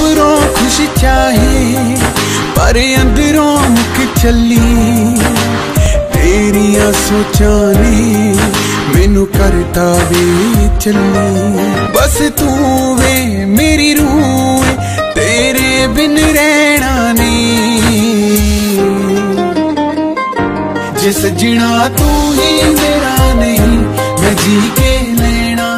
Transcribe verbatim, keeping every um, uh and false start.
बाहरों खुश चाहे पर अंदरों मुक चली। तेरिया सोचा ने मैनू करता वे चली। बस तू वे मेरी रूह तेरे बिन रहना नहीं। जे सजना तू ही मेरा नहीं मैं जी के लेना।